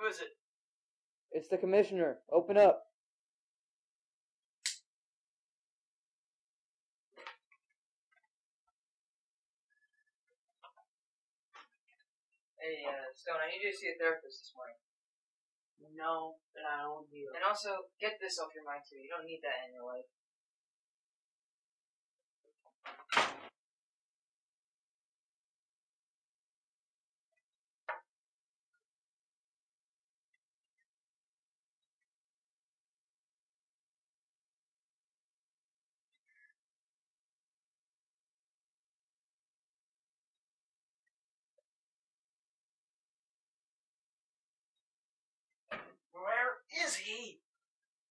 Who is it? It's the commissioner. Open up. Hey, Stone, I need you to see a therapist this morning. No, I don't do it. And also, get this off your mind too. You don't need that in your life.